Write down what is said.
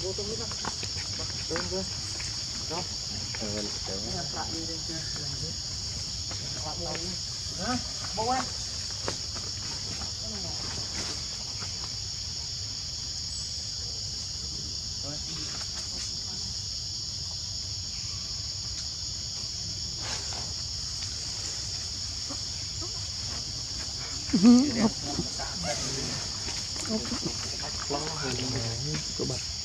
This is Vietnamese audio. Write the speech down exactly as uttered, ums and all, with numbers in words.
vô tôm đó. Tôm cơ. Đó. Ờ, cái lại đi đây kia. Hả? Bông á. Có bật